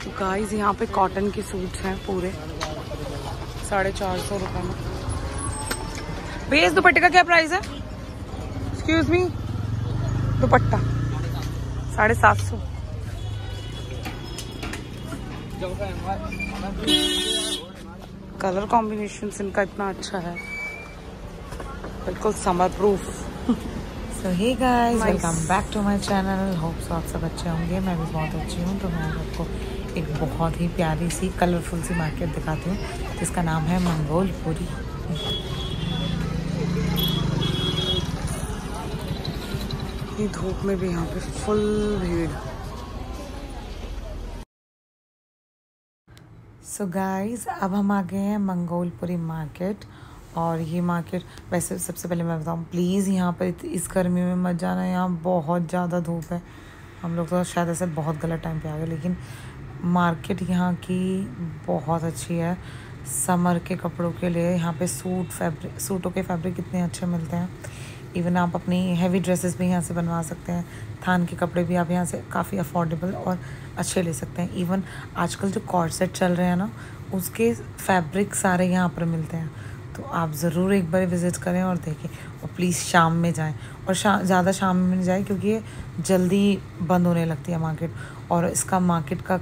तो गाइस यहाँ पे कॉटन के सूट्स हैं पूरे 450 रुपये में। भैया इस दुपट्टे का क्या प्राइस है? Excuse me, dupatta 750। Colour combination इनका इतना अच्छा है, बिल्कुल summer proof. So hey guys, welcome back to my channel. Hope so आप सब अच्छे होंगे। मैं भी बहुत अच्छी हूँ। तो मैं आपको एक बहुत ही प्यारी सी कलरफुल सी मार्केट दिखाती हूँ जिसका नाम है मंगोलपुरी। ये धूप में भी यहाँ पे फुल भीड़। सो गाइस, अब हम आ गए हैं मंगोलपुरी मार्केट। और ये मार्केट, वैसे सबसे पहले मैं बताऊँ, प्लीज़ यहाँ पर इस गर्मी में मत जाना। यहाँ बहुत ज़्यादा धूप है। हम लोग तो शायद ऐसे बहुत गलत टाइम पे आ गए, लेकिन मार्केट यहाँ की बहुत अच्छी है समर के कपड़ों के लिए। यहाँ पे सूटों के फैब्रिक कितने अच्छे मिलते हैं। इवन आप अपनी हैवी ड्रेसेस भी यहाँ से बनवा सकते हैं। थान के कपड़े भी आप यहाँ से काफ़ी अफोर्डेबल और अच्छे ले सकते हैं। इवन आजकल जो कॉर्सेट चल रहे हैं ना, उसके फैब्रिक सारे यहाँ पर मिलते हैं। तो आप ज़रूर एक बार विज़िट करें और देखें। और प्लीज़ शाम में जाएं, और ज़्यादा शाम में नहीं जाएं क्योंकि ये जल्दी बंद होने लगती है मार्केट। और इसका मार्केट का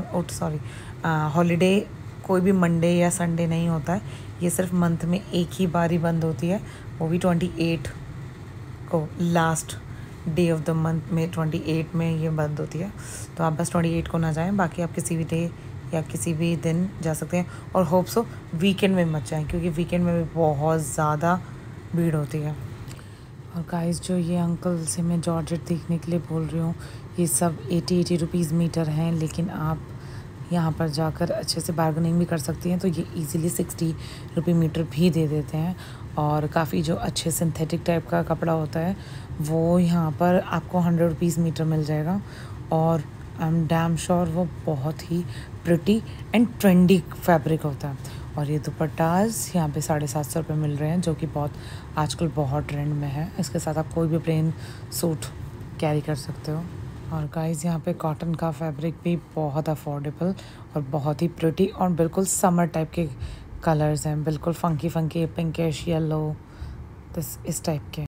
हॉलीडे कोई भी मंडे या संडे नहीं होता है। ये सिर्फ मंथ में एक ही बार ही बंद होती है, वो भी 28 को, last day of the month में 28 में ये बंद होती है। तो आप बस 28 को ना जाएं, बाकी आप किसी भी डे या किसी भी दिन जा सकते हैं। और होप सो वीकेंड में मत जाएं क्योंकि वीकेंड में भी बहुत ज़्यादा भीड़ होती है। और गाइस, जो ये अंकल से मैं जॉर्जेट देखने के लिए बोल रही हूँ, ये सब 80 रुपीज़ मीटर हैं, लेकिन आप यहाँ पर जाकर अच्छे से बार्गेनिंग भी कर सकती हैं। तो ये इजीली 60 रुपये मीटर भी दे देते हैं। और काफ़ी जो अच्छे सिंथेटिक टाइप का कपड़ा होता है वो यहाँ पर आपको 100 रुपीज़ मीटर मिल जाएगा। और आई एम डैम श्योर वो बहुत ही प्रिटी एंड ट्रेंडी फैब्रिक होता है। और ये दुपट्टास यहाँ पे 750 रुपये मिल रहे हैं, जो कि आजकल बहुत ट्रेंड में है। इसके साथ आप कोई भी प्लेन सूट कैरी कर सकते हो। और गाइस, यहाँ पे कॉटन का फैब्रिक भी बहुत अफोर्डेबल और बहुत ही प्रिटी और बिल्कुल समर टाइप के कलर्स हैं, बिल्कुल फंकी पिंकिश येलो, इस टाइप के।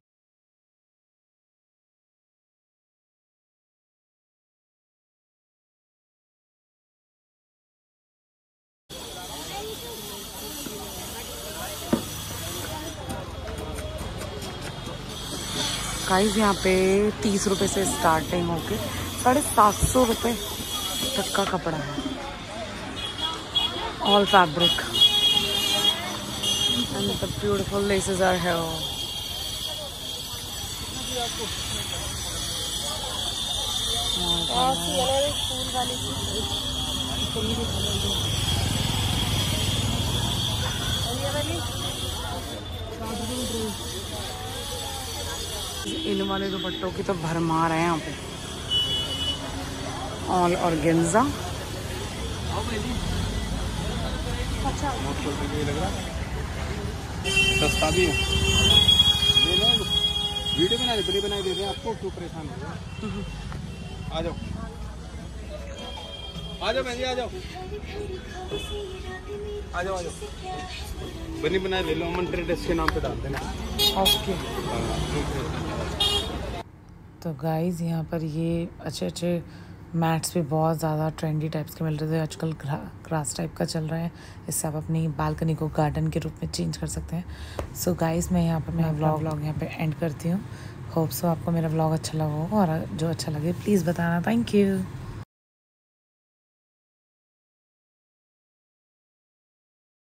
गाइस यहाँ पे 30 रुपये से स्टार्टिंग होके 750 रुपये तक का कपड़ा है। All fabric and the beautiful laces are here. इन वाले दुपट्टों की तो भरमार है यहाँ पे। All organza. सस्ता भी है। वीडियो बनाई दे रहे हैं आपको, क्यों परेशान हो रहे? आ जाओ बहन जी, आ जाओ बनी बनाए ले लो। अमन ट्रेडर्स के नाम पे डाल देना। ओके। तो गाइस, यहाँ पर ये अच्छे मैट्स भी बहुत ज़्यादा ट्रेंडी टाइप्स के मिल रहे थे। आजकल ग्रास टाइप का चल रहा है, इससे आप अपनी बालकनी को गार्डन के रूप में चेंज कर सकते हैं। सो गाइस, मैं यहाँ पर मेरा व्लॉग यहाँ पे एंड करती हूँ। होप सो आपको मेरा व्लॉग अच्छा लगा हो, और जो अच्छा लगे प्लीज़ बताना। Thank you.